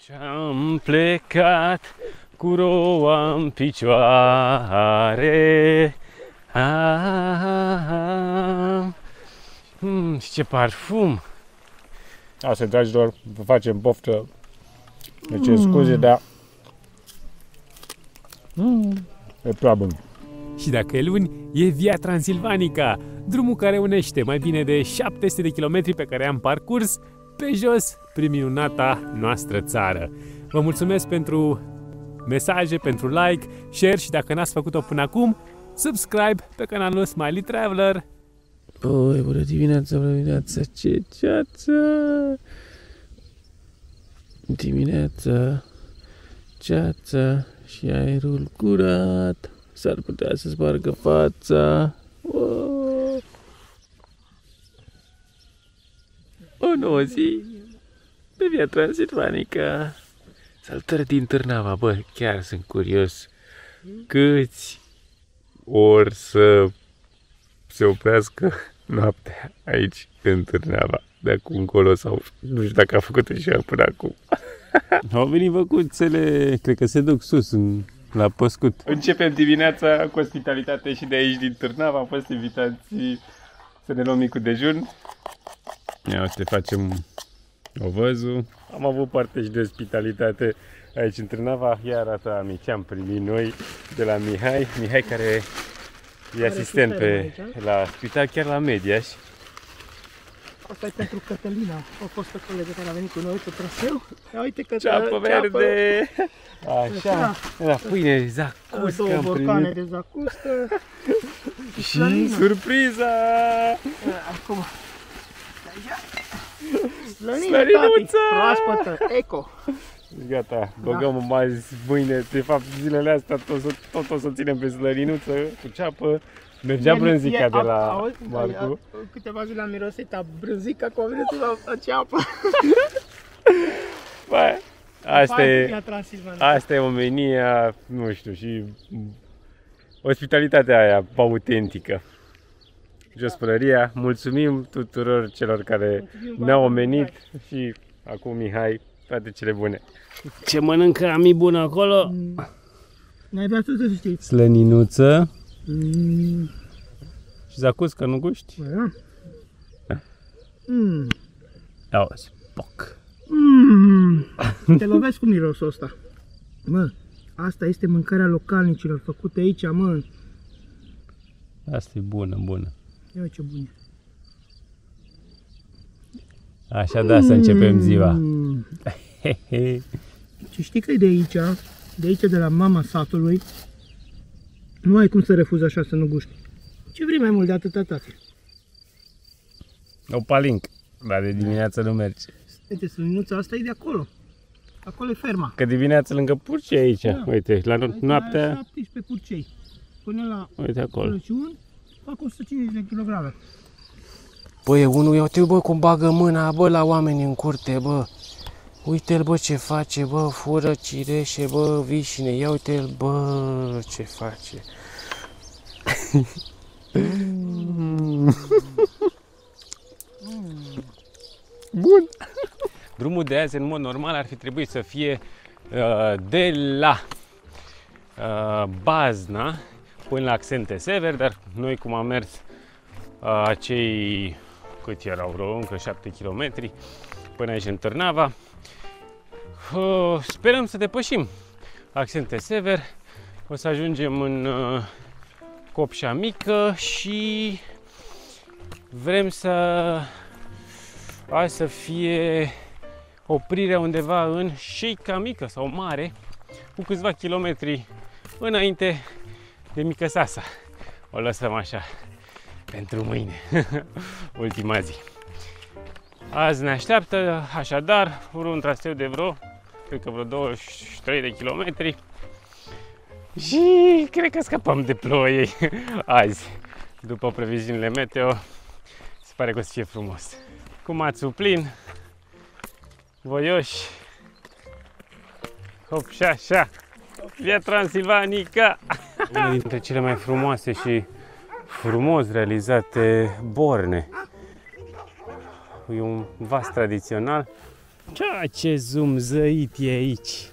Și-am plecat cu roa în picioare. Și ce parfum! Asta, dragilor, vă facem poftă. Deci scuze, dar e prea bun. Și dacă e luni, e Via Transilvanica, drumul care unește mai bine de 700 de kilometri pe care am parcurs pe jos prin minunata noastră țară. Vă mulțumesc pentru mesaje, pentru like, share și dacă n-ați făcut-o până acum, subscribe pe canalul Smiley Traveler. Băi, bună dimineața, ce ceață! Dimineața, ceață și aerul curat. S-ar putea să spargă fața. O nouă zi pe Via Transilvanica. Saltări din Târnava, bă, chiar sunt curios câți ori să se oprească noaptea aici în Târnava, de acum încolo, sau nu știu dacă a făcut-o și ea până acum. Au venit văcuțele, cred că se duc sus la Păscut. Începem dimineața cu ospitalitate și de aici din Târnava. Am fost invitați să ne luăm micul dejun. Ia uite, facem ovăzul. Am avut parte și de ospitalitate aici în Târnava. Iar arată ce am primit noi de la Mihai. Mihai care e asistent la spital, chiar la Mediaș. Asta e pentru Cătălina, a fost o colegă care a venit cu noi pe traseu. Ia uite că ceapă verde! Așa, da, pâine zacuscă. Două borcane de zacuscă. Și surpriza! Acum. Slăninuță! Proaspătă, eco! Gata, băgăm azi, mâine, de fapt zilele astea tot o să ținem pe slăninuță cu ceapă. Mergea brânzica de la Marcu. Câteva zile am mirosit a brânzica cu la ceapă. Bă, asta e omenia, nu știu, și ospitalitatea aia autentică. Jospărăria, mulțumim tuturor celor care ne-au omenit și acum Mihai, toate cele bune. Ce mănâncă ami bun acolo? N-ai vrea să știi. Slăninuță. Și zacuscă, nu guști? Da. Auzi, poc. Te lovesc cu mirosul ăsta. Mă, asta este mâncarea localnicilor făcută aici, mă. Asta e bună, bună. Ia ce bună. Așa da, să începem ziua. Și știi că e de aici de la mama satului, nu ai cum să refuzi așa să nu guști. Ce vrei mai mult de atâta, tate? O palincă, dar de dimineață nu merge. Uite, slăninuța asta e de acolo. Acolo e ferma. Că dimineața lângă Purcei aici, da. Uite, la noaptea... La 17 Purcei. Până la uite acolo. Crăciun, fac 150 de kilograme. Băi, unul, ia uite, bă, cum bagă mâna, bă, la oameni în curte, bă. Uite-l, bă, ce face, bă, fură cireșe, bă, vișine, ia uite-l, bă, ce face. Bun. Drumul de azi, în mod normal, ar fi trebuit să fie de la Bazna până la Accente Sever, dar noi cum am mers acei, cât erau, vreo încă 7 km până aici în Târnava, sperăm să depășim Accente Sever, o să ajungem în Copșa Mică și vrem să fie oprirea undeva în Șeica Mică sau Mare, cu câțiva kilometri înainte de Mică Sasa. O lăsăm așa pentru mâine, ultima zi. Azi ne așteaptă așadar un traseu de cred că vreo 23 de kilometri și cred că scăpăm de ploie azi. După previziunile meteo, se pare că o să fie frumos. Cu mațul plin, voioși, hop și așa, Via Transilvanica! Una dintre cele mai frumoase și frumos realizate borne. E un vas tradițional Ce zumzăit e aici!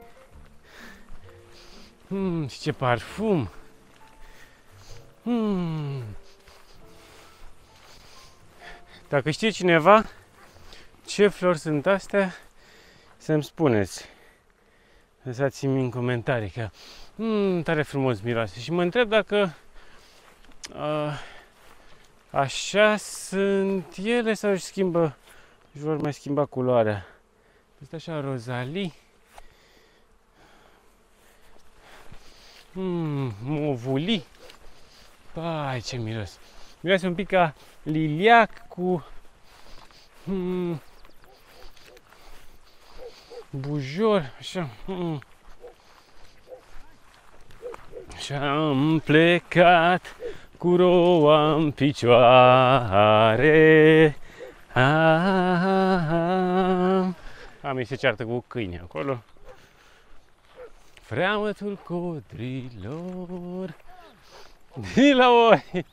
Și ce parfum! Dacă știe cineva ce flori sunt astea, să-mi spuneți. Lăsați-mi în comentarii că tare frumos miroase. Și mă întreb dacă așa sunt ele sau își schimbă, își vor mai schimba culoarea. Este așa rozalii. Movulii. Pai, ce miros. Miroase un pic ca liliac cu bujor, așa. Și am plecat cu roa în picioare. Mi se ceartă cu câini acolo. Freamătul codrilor de la oi.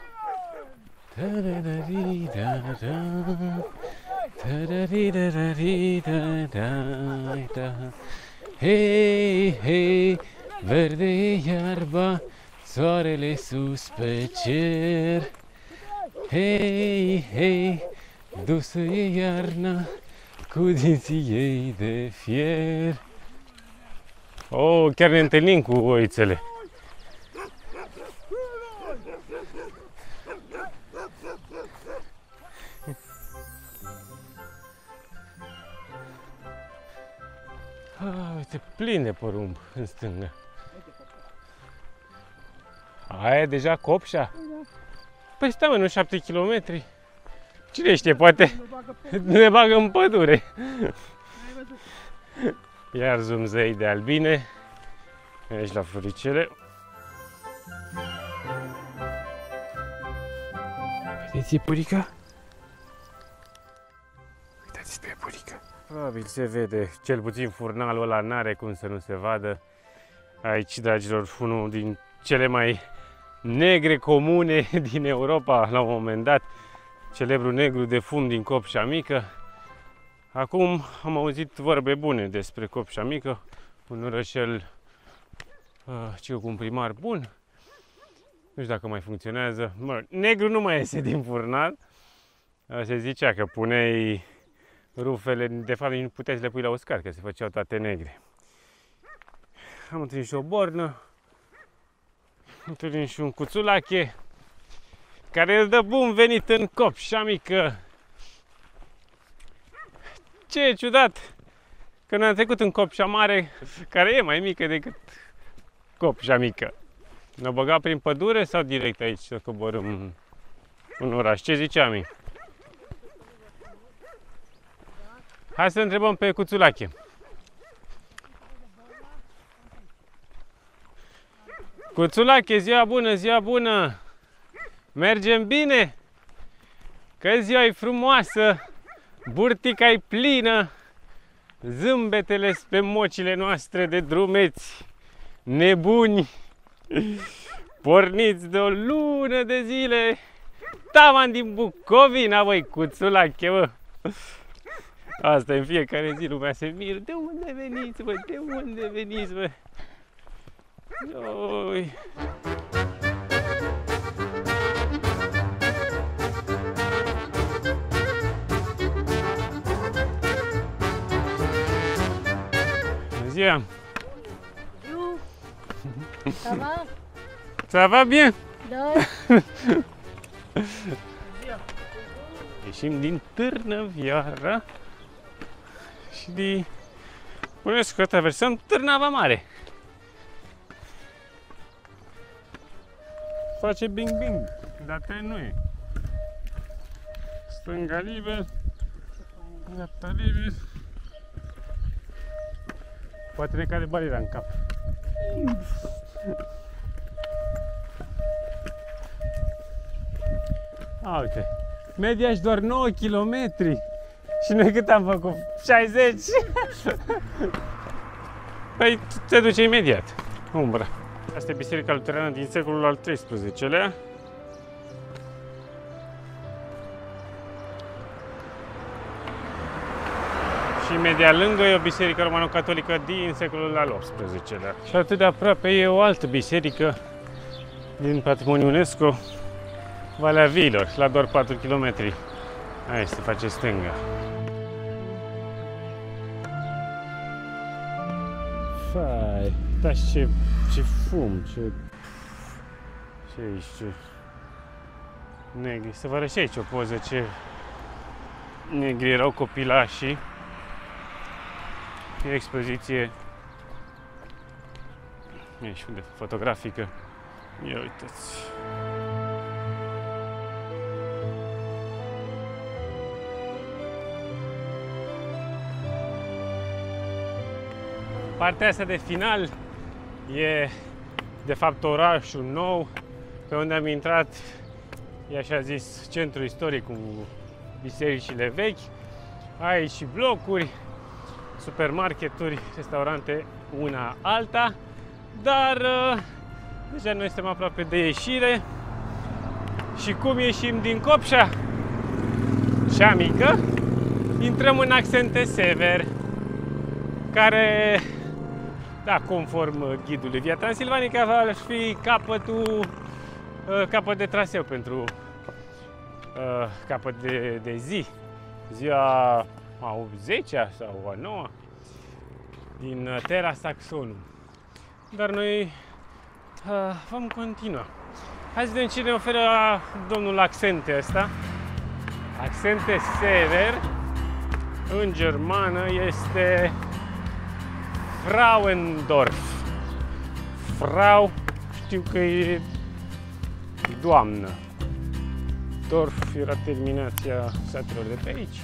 Hei, hei, verde e iarba, soarele sus pe cer. Hei, hei, dusă e iarna, cu dinții ei de fier. Oh, chiar ne întâlnim cu oițele. Uite, plin de porumb în stânga. Aia e deja Copșa? Păi stai mă, nu 7 km? Cine știe, poate ne bagă în pădure. Iar zumzăi de albine. Aici la floricele. Vedeți iepurica? Uitați pe iepurica. Probabil se vede, cel puțin furnalul ăla n-are cum să nu se vadă. Aici, dragilor, unul din cele mai negre comune din Europa la un moment dat. Celebrul negru de fum din Copșa Mică. Acum am auzit vorbe bune despre Copșa Mică, un orășel cu un primar bun. Nu știu dacă mai funcționează. Negru nu mai iese din furnal. Se zicea că puneai rufele, de fapt nu puteai să le pui la uscat, că se făceau toate negre. Am întâlnit și o bornă. Am întâlnit și un cuțulache care îl dă bun venit în Copșa Mică. Ce e ciudat că noi am trecut în Copșa Mare, care e mai mică decât Copșa Mică. Ne-a băgat prin pădure sau direct aici să coborâm în oraș? Ce ziceam? Hai să întrebăm pe cuțulache. Cuțulache, ziua bună, ziua bună! Mergem bine? Că ziua e frumoasă, burtica e plină, zâmbetele pe mocile noastre de drumeți nebuni, porniți de o lună de zile, taman din Bucovina, băi, cuțulache, bă! Asta în fiecare zi lumea se miră. De unde veniți, bă? De unde veniți, bă? Oi. Bună ziua! Ça va? Ça va bien? Da. Ieșim din Târnăvioara și puneți că traversăm Târnava Mare. Face bing-bing, dar tren nu e. Stânga liber, dreapta liber. Poate ne cade bariera în cap. Uite, media și doar 9 km. Și noi cât am făcut? 60? Păi te duce imediat. Umbra. Asta e biserica luterană din secolul al XIII-lea. Și imediat lângă e o biserică romano-catolică din secolul al XVIII-lea. Și atât de aproape e o altă biserică din patrimoniul UNESCO, Valea Viilor, la doar 4 km. Aici se face stânga. Fai, da, ce fum, ce aici, ce negri. Să vă arăt și aici o poză, ce negri erau copilașii. E o expoziție, e și unde fotografică. Ia uitați. Partea asta de final e de fapt orașul nou, pe unde am intrat, e așa zis centru istoric cu bisericile vechi. Aici și blocuri, supermarketuri, restaurante, una alta, dar deja noi suntem aproape de ieșire. Și cum ieșim din Copșa, cea mică, intrăm în Accente Sever, care, da, conform ghidului Via Transilvanica, va fi capăt de traseu pentru capăt de zi, ziua a 10-a sau a 9-a din Terra Saxonum. Dar noi vom continua. Hai să vedem ce ne oferă domnul Accente ăsta. Accente Sever, în germană, este Frauendorf. Frau, știu că e doamnă. Dorf era terminația satelor de pe aici.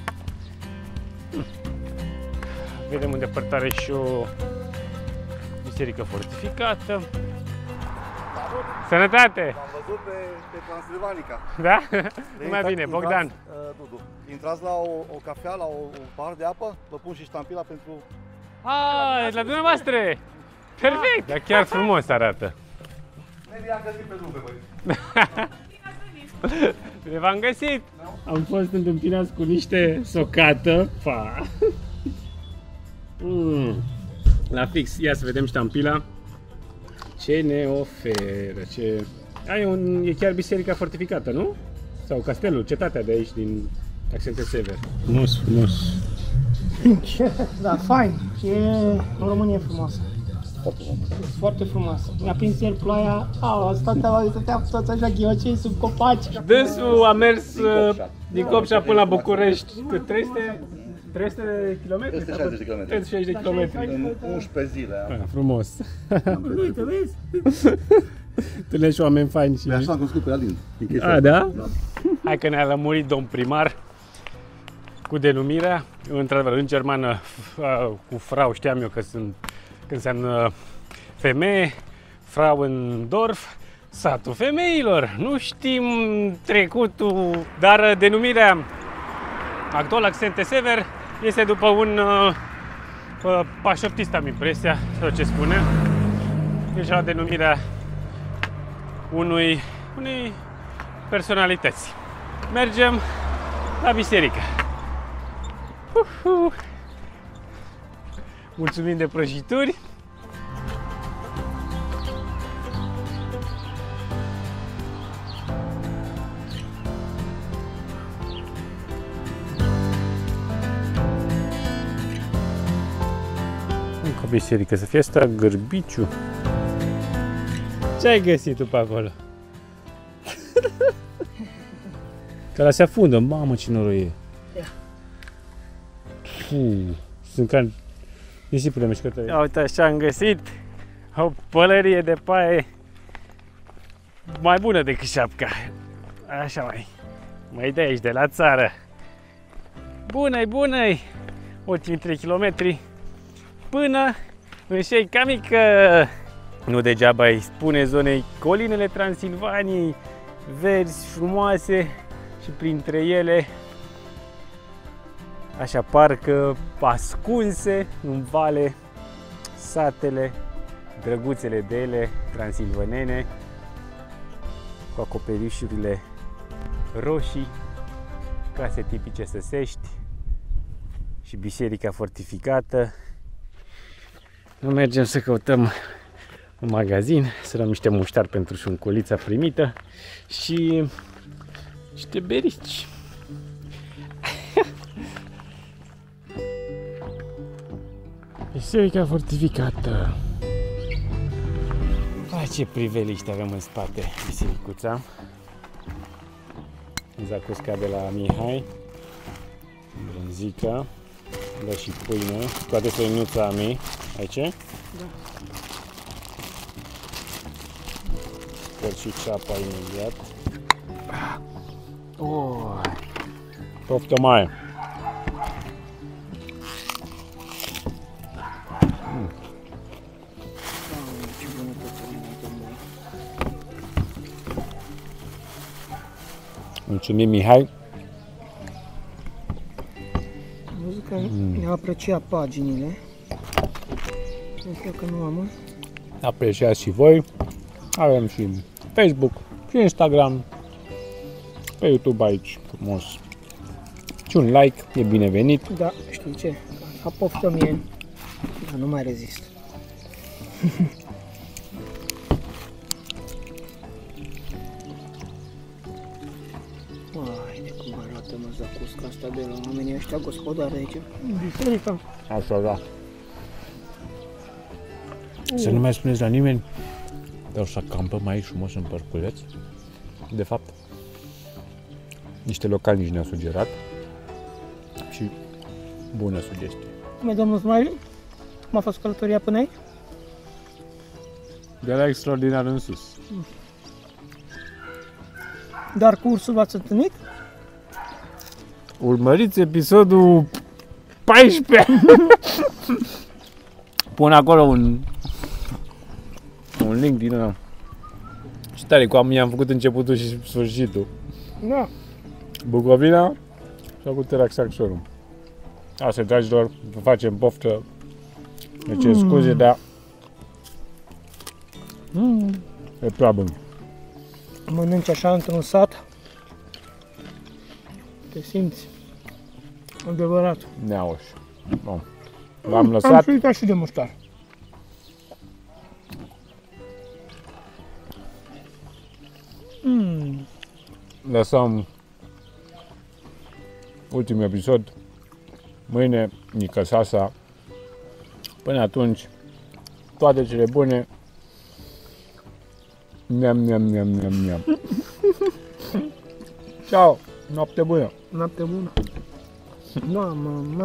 Vedem în depărtare și o biserică fortificată. Sănătate! Am văzut pe Transilvanica. Da? Mai bine, Bogdan. Dudu. Intrați la o cafea, la un pahar de apă, vă pun și ștampila pentru... La dumneavoastră! Perfect! Dar chiar frumos arată. Ne am găsit pe drum pe voi. Ne v-am găsit! Am fost întâmpinați cu niște socată. La fix, ia să vedem ștampila. Ce ne oferă? E chiar biserica fortificată, nu? Sau castelul, cetatea de aici din Accente Sever. Frumos, frumos. Da, fain. E o Românie frumoasă. Foarte frumoasă. Mi-a prins ieri ploaia. Stăteam toți așa ghiocei sub copaci. Dânsul a mers din Copșa până la București cât 300 de km? 360 de km. 360 de km. În 11 zile. Frumos. Uite, vezi? Întâlnești și oameni faini și... Așa am cunoscut pe Alin. Da? Hai că ne-a lămurit domn primar cu denumirea. Într-adevăr, în germană, cu Frau știam eu că înseamnă femeie, Frauendorf, satul femeilor. Nu știm trecutul, dar denumirea actual Accente Sever este după un pașoptist, am impresia, sau ce spune. Deja denumirea unei personalități. Mergem la biserică. Mulțumim de prăjituri. Încă o biserică, să fie asta Gârbiciu. Ce ai găsit tu pe acolo? Că ăla se afundă, mamă ce noroie. Sunt ca nisipurile mișcătoare. Ia uite, așa am găsit o pălărie de paie mai bună decât șapca. Așa mai de aici, de la țară. Bună-i, bună-i! Ultimii 3 km până în Șeica Mică. Nu degeaba îi spune zonei colinele Transilvaniei, verzi, frumoase și printre ele așa parcă ascunse în vale satele drăguțele de ele transilvanene cu acoperișurile roșii, case tipice săsești și biserica fortificată. Nu mergem să căutăm un magazin, să luăm niște muștar pentru șunculița primită și niște berici. Biserica fortificată. Ce priveliște avem în spate, bisericuța. Zacusca de la Mihai, brânzica, da și pâine, toate făinuța a mea, aici? Da. Sper și ceapa imediat. Oh. Poftă mai! Mulțumim, Mihai. Am văzut că ne-a apreciat paginile. Cred că nu am. Apreciați și voi. Avem și Facebook și Instagram. Pe YouTube aici, frumos. Și un like, e binevenit. Da, știi ce? A poftă mie. Dar nu mai rezist. Haide cum arată mă zacusca asta de la oamenii ăștia gospodari aici. Biserica. Așa, da. Să nu mai spuneți la nimeni, dar o să acampăm aici frumos în parculeț. De fapt, niște localnici ne-au sugerat și bună sugestie. Mai domnul Smiley? Cum a fost călătoria până aici? De la extraordinar în sus. Dar cu ursul v-ați întâlnit? Urmăriți episodul 14. Pun acolo un link din ăla. Și tare, cu am făcut începutul și sfârșitul. Da. Bucovina sau cu Teraxaxorum. Asta, dragilor, vă facem poftă. Ne cer scuze, dar e prea bun. Mănânci așa într-un sat, te simți adevărat. Neauș. Bun. L-am Am lăsat. și uitat și de muștar. Lăsăm ultimul episod. Mâine, Nica Sasa. Până atunci, toate cele bune. Neam. Ciao, noapte bună. Noapte bună.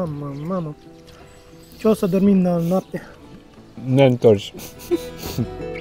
Mamă. Ce o să dormim noapte? Ne întorci.